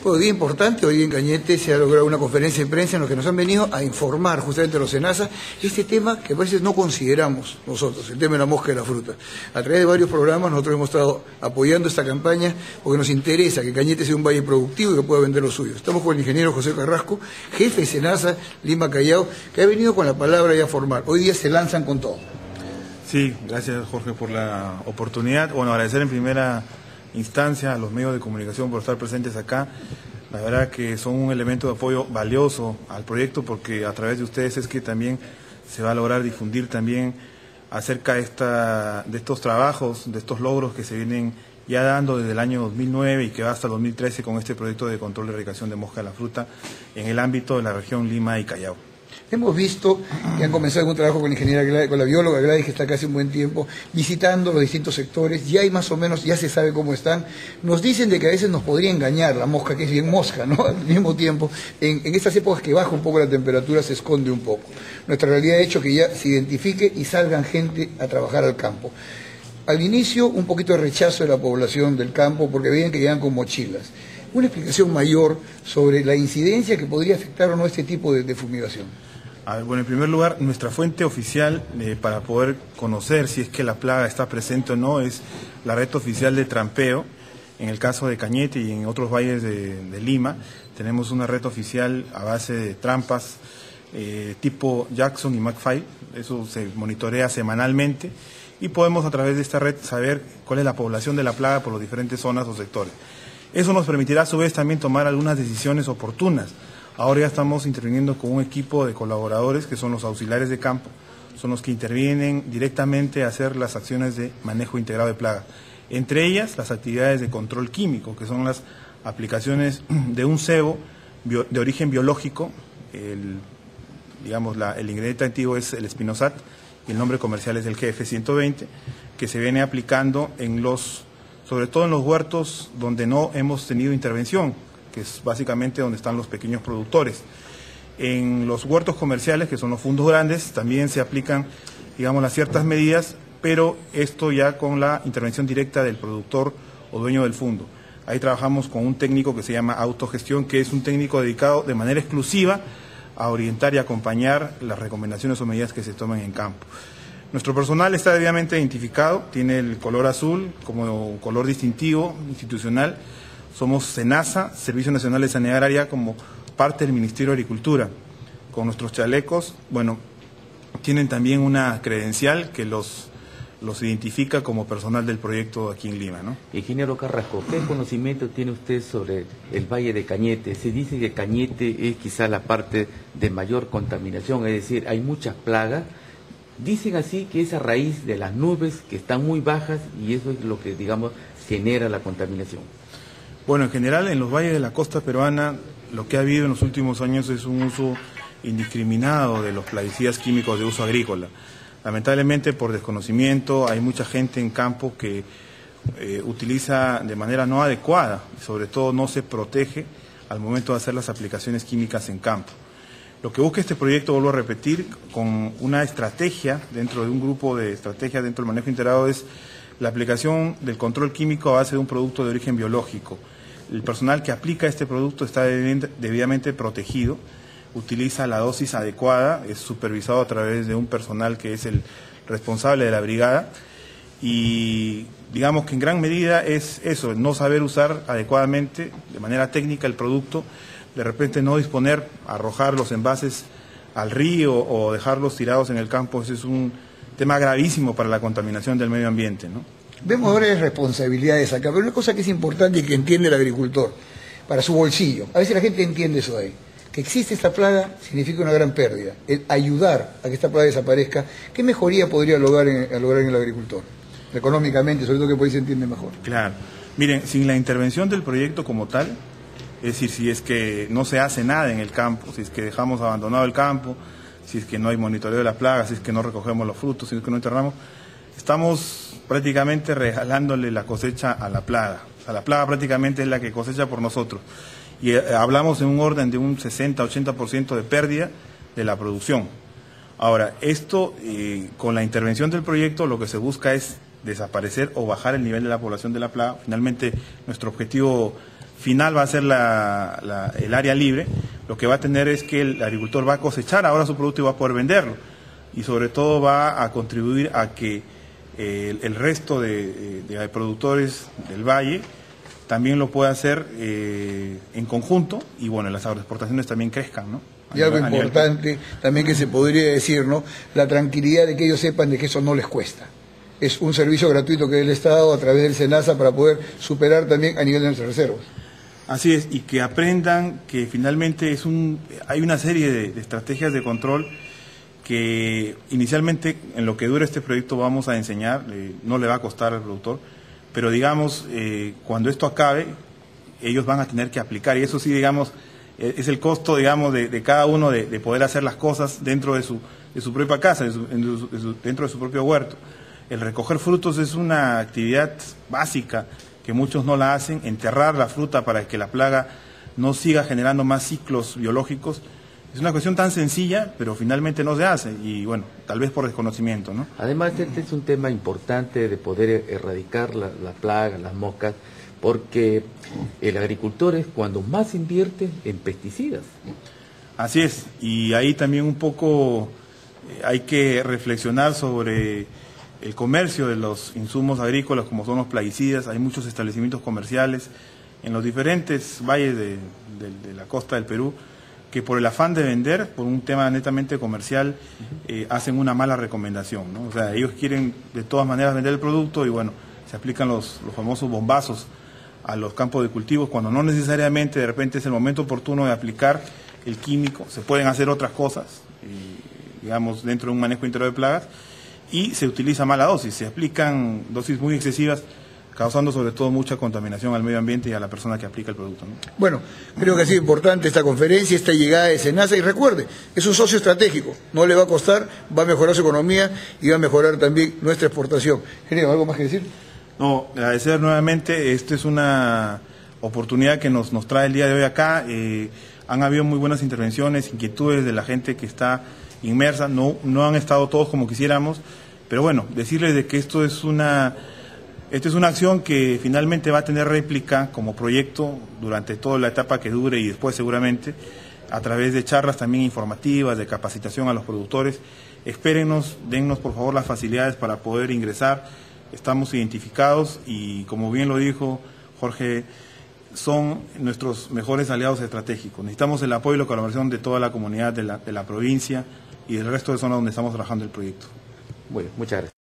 Hoy día importante, hoy en Cañete se ha logrado una conferencia de prensa en la que nos han venido a informar justamente los SENASA este tema que a veces no consideramos nosotros, el tema de la mosca y la fruta. A través de varios programas nosotros hemos estado apoyando esta campaña porque nos interesa que Cañete sea un valle productivo y que pueda vender lo suyo. Estamos con el ingeniero José Carrasco, jefe de SENASA Lima Callao, que ha venido con la palabra ya formal. Hoy día se lanzan con todo. Sí, gracias Jorge por la oportunidad. Bueno, agradecer en primera instancia a los medios de comunicación por estar presentes acá. La verdad que son un elemento de apoyo valioso al proyecto porque a través de ustedes es que también se va a lograr difundir también acerca de estos trabajos, de estos logros que se vienen ya dando desde el año 2009 y que va hasta el 2013 con este proyecto de control de erradicación de mosca de la fruta en el ámbito de la región Lima y Callao. Hemos visto que han comenzado un trabajo con la ingeniera Gladys, con la bióloga Gladys, que está acá hace un buen tiempo, visitando los distintos sectores, ya hay más o menos, ya se sabe cómo están. Nos dicen de que a veces nos podría engañar la mosca, que es bien mosca, ¿no? Al mismo tiempo, en estas épocas que baja un poco la temperatura, se esconde un poco. Nuestra realidad ha hecho que ya se identifique y salgan gente a trabajar al campo. Al inicio, un poquito de rechazo de la población del campo, porque veían que llegan con mochilas. Una explicación mayor sobre la incidencia que podría afectar o no este tipo de fumigación. Bueno, en primer lugar, nuestra fuente oficial para poder conocer si es que la plaga está presente o no es la red oficial de trampeo. En el caso de Cañete y en otros valles de Lima, tenemos una red oficial a base de trampas tipo Jackson y McFly. Eso se monitorea semanalmente y podemos a través de esta red saber cuál es la población de la plaga por las diferentes zonas o sectores. Eso nos permitirá a su vez también tomar algunas decisiones oportunas. Ahora ya estamos interviniendo con un equipo de colaboradores que son los auxiliares de campo, son los que intervienen directamente a hacer las acciones de manejo integrado de plagas. Entre ellas, las actividades de control químico, que son las aplicaciones de un cebo de origen biológico. El ingrediente activo es el Spinosad y el nombre comercial es el GF120, que se viene aplicando sobre todo en los huertos donde no hemos tenido intervención, que es básicamente donde están los pequeños productores. En los huertos comerciales, que son los fundos grandes, también se aplican, las ciertas medidas, pero esto ya con la intervención directa del productor o dueño del fundo. Ahí trabajamos con un técnico que se llama autogestión, que es un técnico dedicado de manera exclusiva a orientar y acompañar las recomendaciones o medidas que se toman en campo. Nuestro personal está debidamente identificado, tiene el color azul como color distintivo institucional. Somos SENASA, Servicio Nacional de Sanidad Agraria, como parte del Ministerio de Agricultura. Con nuestros chalecos, tienen también una credencial que los identifica como personal del proyecto aquí en Lima, ¿no? Ingeniero Carrasco, ¿qué conocimiento tiene usted sobre el Valle de Cañete? Se dice que Cañete es quizá la parte de mayor contaminación, es decir, hay muchas plagas. Dicen así que es a raíz de las nubes que están muy bajas y eso es lo que, genera la contaminación. Bueno, en general en los valles de la costa peruana lo que ha habido en los últimos años es un uso indiscriminado de los plaguicidas químicos de uso agrícola. Lamentablemente por desconocimiento hay mucha gente en campo que utiliza de manera no adecuada, sobre todo no se protege al momento de hacer las aplicaciones químicas en campo. Lo que busca este proyecto, vuelvo a repetir, con una estrategia, dentro de un grupo de estrategias dentro del manejo integrado, es la aplicación del control químico a base de un producto de origen biológico. El personal que aplica este producto está debidamente protegido, utiliza la dosis adecuada, es supervisado a través de un personal que es el responsable de la brigada y digamos que en gran medida es eso, no saber usar adecuadamente, de manera técnica, el producto, de repente no disponer, arrojar los envases al río o dejarlos tirados en el campo. Ese es un tema gravísimo para la contaminación del medio ambiente, ¿no? Vemos ahora responsabilidades acá, pero una cosa que es importante y que entiende el agricultor, para su bolsillo. A veces la gente entiende eso ahí. Que existe esta plaga significa una gran pérdida. El ayudar a que esta plaga desaparezca, ¿qué mejoría podría lograr en el agricultor? Económicamente, sobre todo que por ahí se entiende mejor. Claro. Miren, sin la intervención del proyecto como tal, es decir, si es que no se hace nada en el campo, si es que dejamos abandonado el campo, si es que no hay monitoreo de la plaga, si es que no recogemos los frutos, si es que no enterramos, estamos prácticamente regalándole la cosecha a la plaga. O sea, la plaga prácticamente es la que cosecha por nosotros. Y hablamos en un orden de un 60-80% de pérdida de la producción. Ahora, esto, con la intervención del proyecto, lo que se busca es desaparecer o bajar el nivel de la población de la plaga. Finalmente, nuestro objetivo final va a ser el área libre, lo que va a tener es que el agricultor va a cosechar ahora su producto y va a poder venderlo. Y sobre todo va a contribuir a que el resto de productores del valle también lo pueda hacer en conjunto, y bueno, las agroexportaciones también crezcan, ¿no? Y algo importante también que se podría decir, ¿no? La tranquilidad de que ellos sepan de que eso no les cuesta. Es un servicio gratuito que el Estado a través del SENASA para poder superar también a nivel de nuestras reservas. Así es, y que aprendan que finalmente hay una serie de estrategias de control que inicialmente en lo que dura este proyecto vamos a enseñar, no le va a costar al productor, pero digamos, cuando esto acabe, ellos van a tener que aplicar, y eso sí, digamos, es el costo, digamos, de cada uno de poder hacer las cosas dentro de su propia casa, dentro de su propio huerto. El recoger frutos es una actividad básica que muchos no la hacen, enterrar la fruta para que la plaga no siga generando más ciclos biológicos. Es una cuestión tan sencilla, pero finalmente no se hace, y bueno, tal vez por desconocimiento, ¿no? Además, este es un tema importante de poder erradicar la plaga, las moscas, porque el agricultor es cuando más invierte en pesticidas. Así es, y ahí también un poco hay que reflexionar sobre el comercio de los insumos agrícolas, como son los plaguicidas. Hay muchos establecimientos comerciales en los diferentes valles de la costa del Perú que por el afán de vender, por un tema netamente comercial, hacen una mala recomendación, ¿no? O sea, ellos quieren de todas maneras vender el producto y bueno, se aplican los famosos bombazos a los campos de cultivos, cuando no necesariamente de repente es el momento oportuno de aplicar el químico. Se pueden hacer otras cosas, digamos, dentro de un manejo integral de plagas, y se utiliza mala dosis, se aplican dosis muy excesivas, causando sobre todo mucha contaminación al medio ambiente y a la persona que aplica el producto, ¿no? Bueno, creo que ha sido importante esta conferencia, esta llegada de SENASA, y recuerde, es un socio estratégico, no le va a costar, va a mejorar su economía y va a mejorar también nuestra exportación. Ingeniero, ¿algo más que decir? No, agradecer nuevamente, esta es una oportunidad que nos trae el día de hoy acá. Han habido muy buenas intervenciones, inquietudes de la gente que está inmersa, no han estado todos como quisiéramos, pero bueno, decirles de que esto es una acción que finalmente va a tener réplica como proyecto durante toda la etapa que dure y después seguramente a través de charlas también informativas, de capacitación a los productores. Espérennos, dennos por favor las facilidades para poder ingresar. Estamos identificados y, como bien lo dijo Jorge, son nuestros mejores aliados estratégicos. Necesitamos el apoyo y la colaboración de toda la comunidad de la provincia y del resto de zonas donde estamos trabajando el proyecto. Bueno, muchas gracias.